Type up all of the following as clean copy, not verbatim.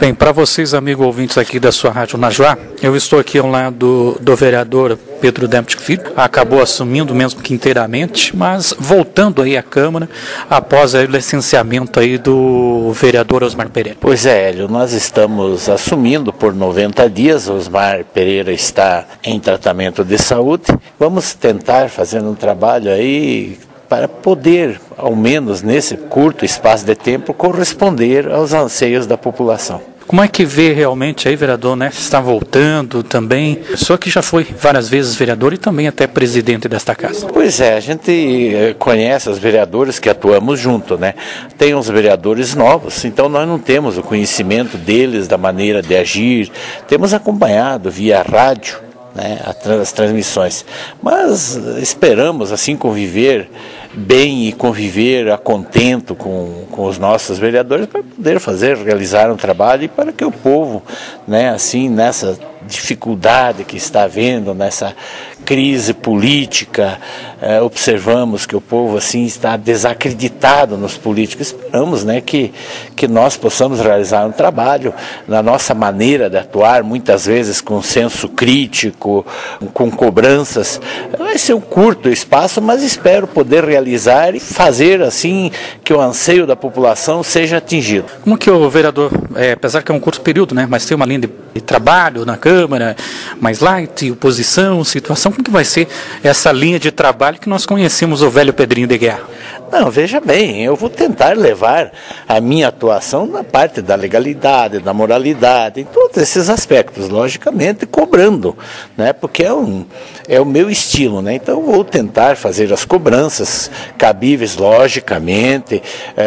Bem, para vocês, amigos ouvintes aqui da sua Rádio Najuá, eu estou aqui ao lado do vereador Pedro Dempsey Filho, acabou assumindo mesmo que inteiramente, mas voltando aí à Câmara após o licenciamento aí do vereador Osmar Pereira. Pois é, Hélio, nós estamos assumindo por 90 dias, Osmar Pereira está em tratamento de saúde, vamos tentar fazer um trabalho aí para poder, ao menos nesse curto espaço de tempo, corresponder aos anseios da população. Como é que vê realmente aí, vereador, né? Está voltando também. O senhor que já foi várias vezes vereador e também até presidente desta casa. Pois é, a gente conhece os vereadores que atuamos junto, né? Tem uns vereadores novos, então nós não temos o conhecimento deles, da maneira de agir. Temos acompanhado via rádio, né, as transmissões. Mas esperamos assim conviver bem e conviver a contento com os nossos vereadores para poder realizar um trabalho e para que o povo, né, assim, nessa dificuldade que está havendo, nessa crise política, observamos que o povo assim está desacreditado nos políticos. Esperamos, né, que nós possamos realizar um trabalho na nossa maneira de atuar, muitas vezes com senso crítico, com cobranças. Vai ser um curto espaço, mas espero poder realizar e fazer assim que o anseio da população seja atingido. Como que o vereador, apesar que é um curto período, né, mas tem uma linha de trabalho na Câmara, mais light, oposição, situação, como que vai ser essa linha de trabalho que nós conhecemos o velho Pedrinho de Guerra? Não, veja bem, eu vou tentar levar a minha atuação na parte da legalidade, da moralidade, em todos esses aspectos, logicamente cobrando, né, porque é o meu estilo, né, então eu vou tentar fazer as cobranças cabíveis, logicamente,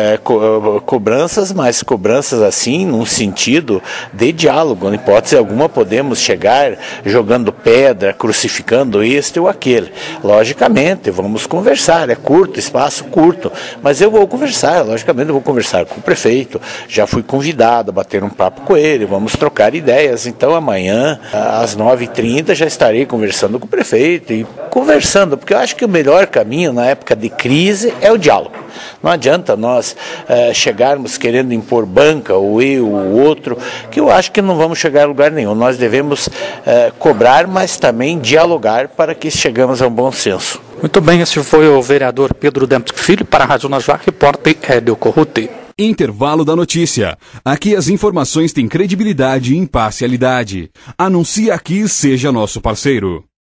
cobranças, mas cobranças assim, num sentido de diálogo, em hipótese alguma podemos chegar jogando pedra, crucificando este ou aquele, logicamente, vamos conversar, é curto, espaço curto, mas eu vou conversar, logicamente eu vou conversar com o prefeito, já fui convidado a bater um papo com ele, vamos trocar ideias, então amanhã às 9h30 já estarei conversando com o prefeito e conversando, porque eu acho que o melhor caminho na época de crise é o diálogo. Não adianta nós chegarmos querendo impor banca, ou eu, ou o outro, que eu acho que não vamos chegar a lugar nenhum. Nós devemos cobrar, mas também dialogar para que chegamos a um bom senso. Muito bem, esse foi o vereador Pedro Dempsey Filho para a Rádio Najuá, repórter Hélio Corrute. Intervalo da notícia. Aqui as informações têm credibilidade e imparcialidade. Anuncie aqui e seja nosso parceiro.